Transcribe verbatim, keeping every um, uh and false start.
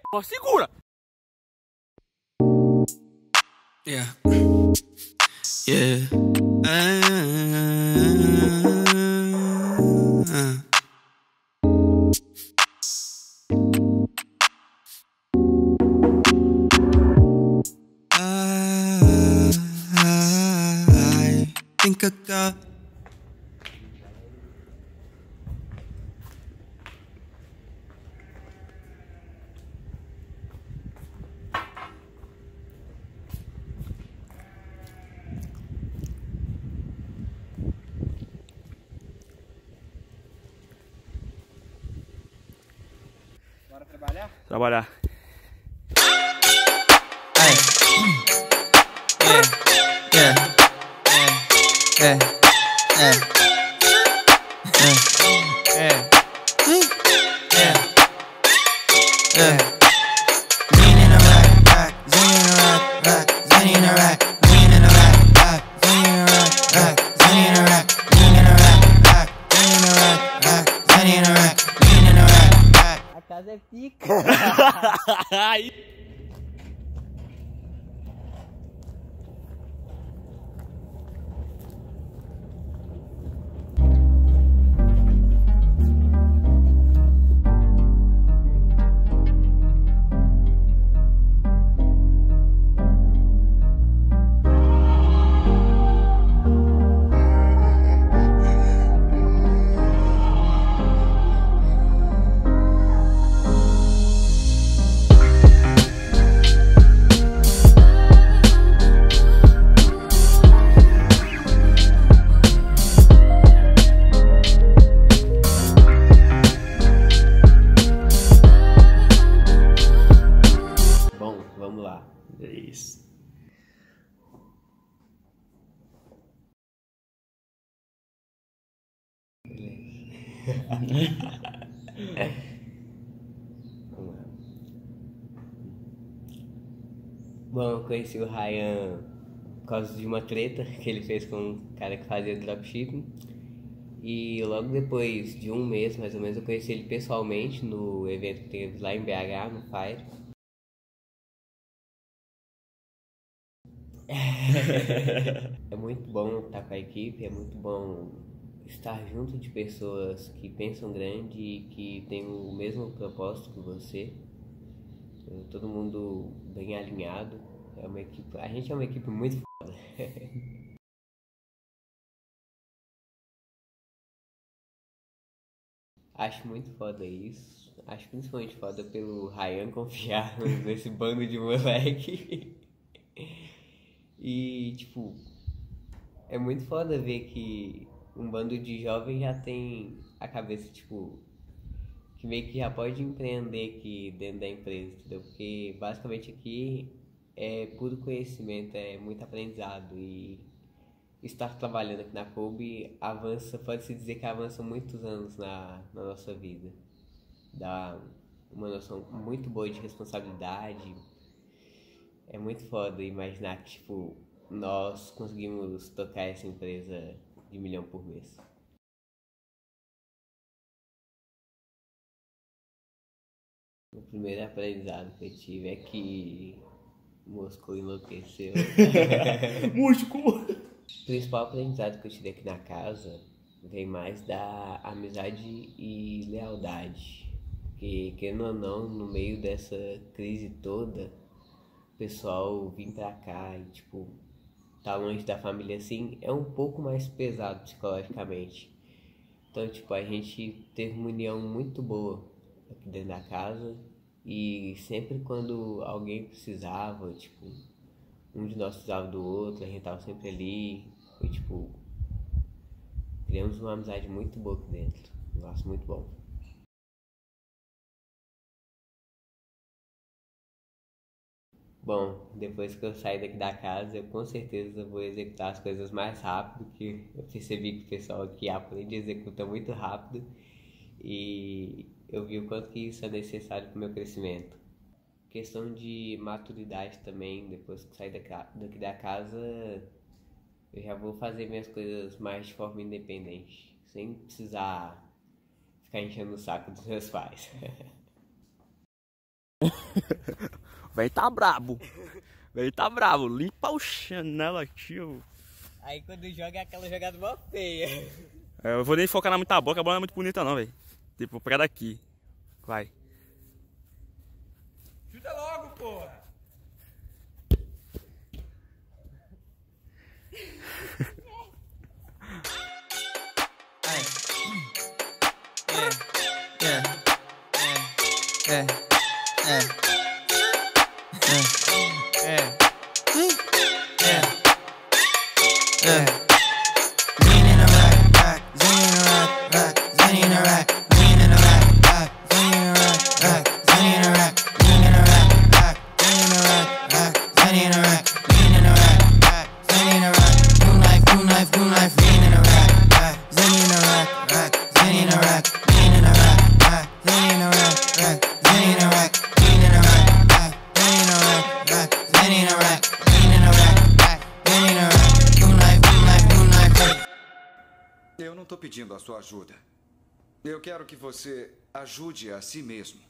Ó, segura! Yeah. Yeah. Ah, ah. I think I got Bora trabalhar? Trabalhar. Ay. Yeah. Yeah. Yeah. Yeah. Yeah. Yeah. Yeah. Yeah. Lean in a rack, rack, zing in a rack, rack, zing in a rack, lean in a rack, rack, zing in a rack, rack, zing in a rack, lean in a rack, rack, zing in a rack, rack, zing in a rack, lean in a rack, rack. A casa é pica. Bom, vamos lá. É isso. Vamos lá. Bom, eu conheci o Ryan por causa de uma treta que ele fez com um cara que fazia dropshipping. E logo depois de um mês, mais ou menos, eu conheci ele pessoalmente no evento que teve lá em B H, no Fire. É muito bom estar com a equipe, é muito bom estar junto de pessoas que pensam grande e que têm o mesmo propósito que você. Todo mundo bem alinhado. É uma equipe, a gente é uma equipe muito foda. Acho muito foda isso. Acho principalmente foda pelo Ryan confiar nesse bando de moleque. E, tipo, é muito foda ver que um bando de jovens já tem a cabeça, tipo, que meio que já pode empreender aqui dentro da empresa, entendeu? Porque basicamente aqui é puro conhecimento, é muito aprendizado e estar trabalhando aqui na Kobe avança, pode-se dizer que avança muitos anos na, na nossa vida. Dá uma noção muito boa de responsabilidade. É muito foda imaginar que, tipo, nós conseguimos tocar essa empresa de milhão por mês. O primeiro aprendizado que eu tive é que Moscou enlouqueceu. Músico! O principal aprendizado que eu tirei aqui na casa vem mais da amizade e lealdade. Porque, querendo ou não, no meio dessa crise toda, o pessoal vir pra cá e, tipo, tá longe da família assim, é um pouco mais pesado psicologicamente. Então, tipo, a gente teve uma união muito boa aqui dentro da casa e sempre quando alguém precisava, tipo, um de nós precisava do outro, a gente tava sempre ali. Foi, tipo, criamos uma amizade muito boa aqui dentro. Nossa, muito bom. Bom, depois que eu sair daqui da casa, eu com certeza vou executar as coisas mais rápido, que eu percebi que o pessoal aqui aprende e executa muito rápido, e eu vi o quanto que isso é necessário para o meu crescimento. Questão de maturidade também, depois que sair daqui da casa, eu já vou fazer minhas coisas mais de forma independente, sem precisar ficar enchendo o saco dos meus pais. O velho tá brabo. O velho tá brabo. Limpa o chinelo aqui, ó. Aí quando joga é aquela jogada mó feia. É, eu vou nem focar na muita boca, a bola não é muito bonita não, velho. Tipo, vou pegar daqui. Vai. Chuta logo, porra! É, é, é, é, é, é, é. Lean in a rack, rack, zen in a rack, rack, zen in a rack, lean in a rack, rack, zen in a rack, rack, zen in a rack, lean in a rack, rack, zen in a rack, rack, zen in a rack, lean in a rack, rack, zen in a rack, good life, good life, good life, lean in a rack, rack, zen in a rack, rack, zen in a rack, lean in a rack, rack, zen in a rack, rack, zen in a rack, lean in a rack, rack, zen in a rack, rack, zen in a rack, lean in a rack, rack, zen in a rack, good life, good life, good life. Eu não estou pedindo a sua ajuda. Eu quero que você ajude a si mesmo.